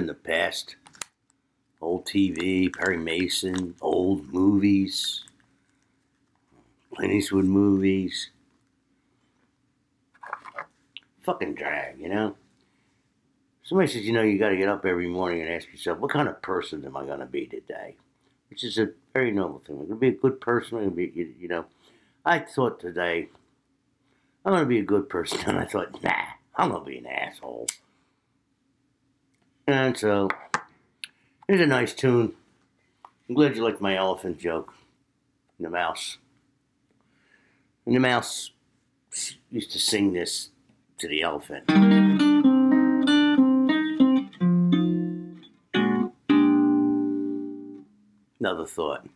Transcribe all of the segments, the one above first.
in the past. Old TV, Perry Mason, old movies, Clint Eastwood movies. Fucking drag, you know? Somebody says, you got to get up every morning and ask yourself, what kind of person am I going to be today? Which is a very noble thing. I'm going to be a good person. I'm going to be, I thought today, I'm going to be a good person. And I thought, nah, I'm going to be an asshole. And so, here's a nice tune. I'm glad you liked my elephant joke. And the mouse. And the mouse used to sing this to the elephant. Another thought.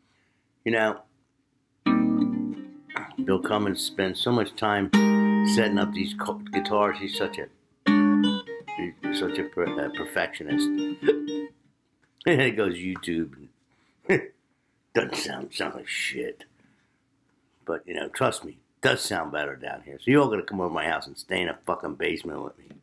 Bill Cummins spends so much time setting up these guitars. He's such a perfectionist. And then it goes YouTube. Doesn't sound like shit. But, trust me, it does sound better down here. So you're all going to come over my house and stay in a fucking basement with me.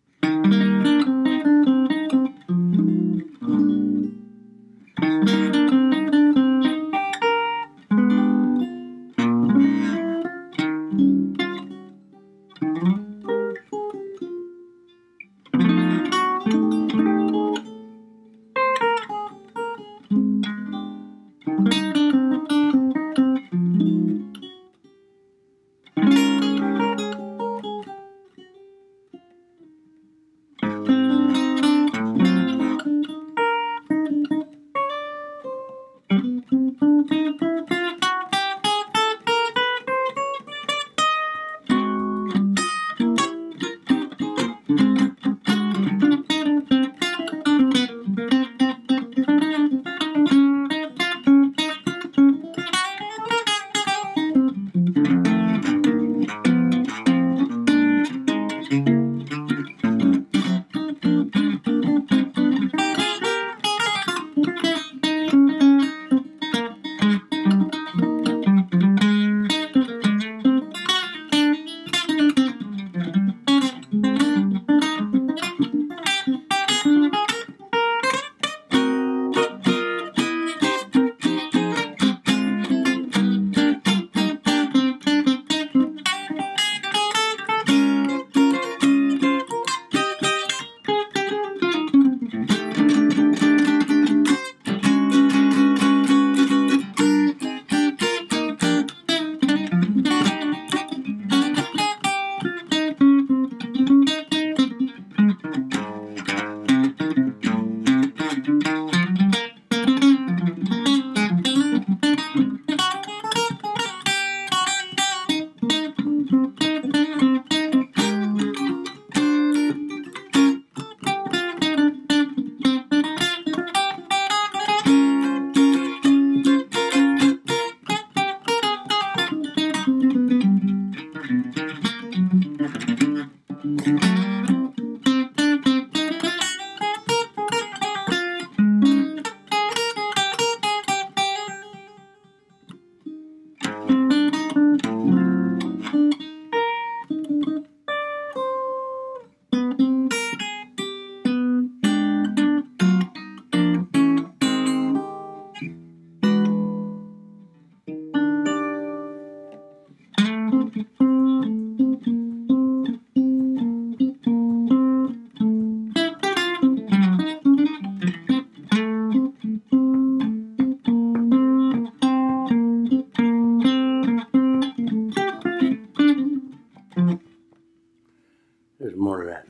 There's more of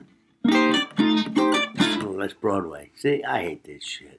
that. Oh, that's Broadway. See, I hate this shit.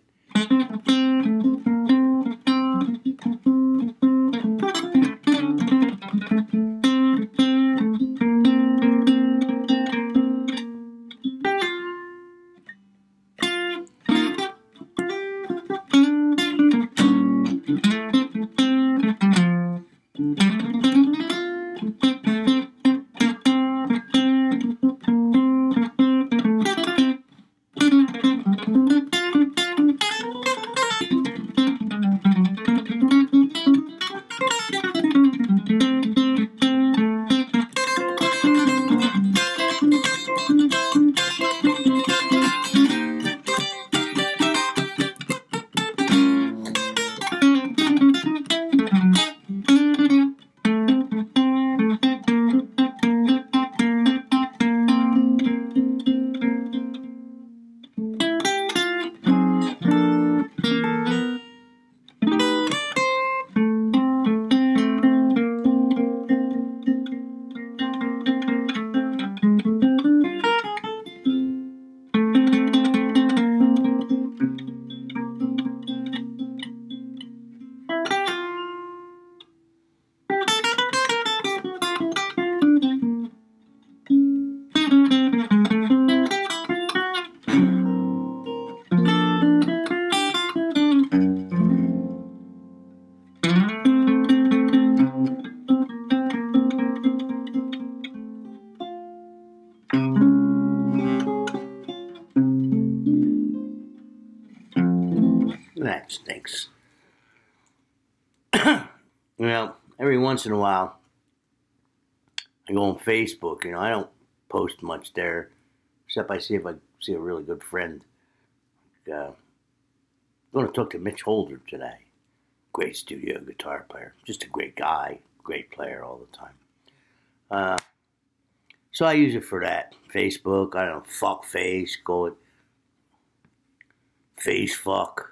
Stinks. Every once in a while, I go on Facebook. I don't post much there, except I see if I see a really good friend. I'm going to talk to Mitch Holder today. Great studio guitar player. Just a great guy. Great player all the time. So I use it for that. Facebook, I don't know, fuck face, call it face fuck.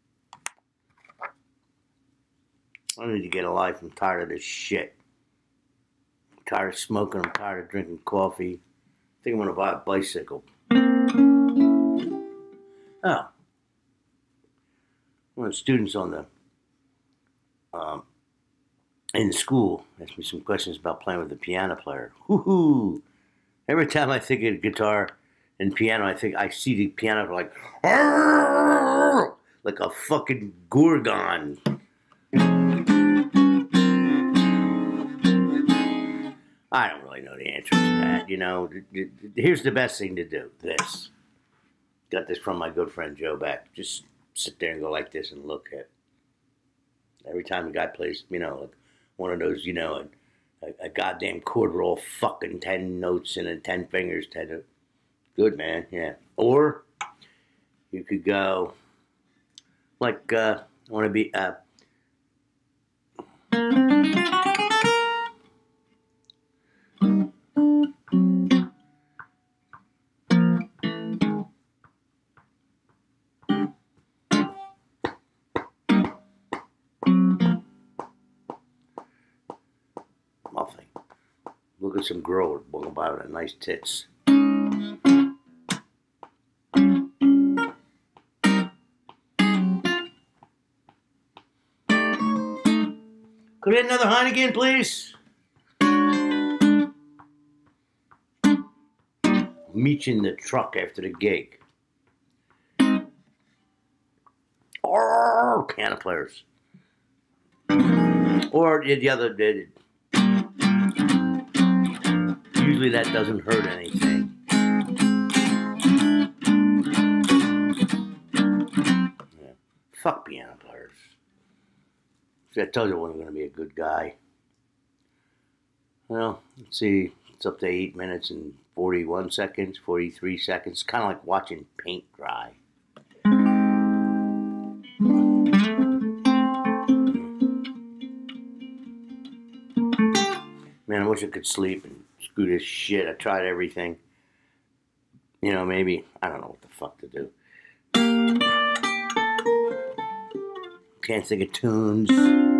I need to get a life. I'm tired of this shit. I'm tired of smoking. I'm tired of drinking coffee. I think I'm going to buy a bicycle. Oh. One of the students on the in school asked me some questions about playing with the piano player. Woohoo! Every time I think of guitar and piano, I see the piano like a fucking gorgon. I don't really know the answer to that. Here's the best thing to do. This. Got this from my good friend Joe Beck. Just sit there and go like this and look at. Every time a guy plays, like one of those, a goddamn chord roll, fucking 10 notes and 10 fingers, 10. Good, man, yeah. Or you could go like, I want to be, nothing. Look at some girl walking by with nice tits. Could I get another Heineken, please? Meet you in the truck after the gig. Or piano players. Or the other. Usually that doesn't hurt anything. Yeah. Fuck piano players. See, I told you I wasn't going to be a good guy. Well, let's see. It's up to 8 minutes and 41 seconds, 43 seconds. Kind of like watching paint dry. Man, I wish I could sleep and screw this shit. I tried everything. Maybe, I don't know what the fuck to do. Can't think of tunes.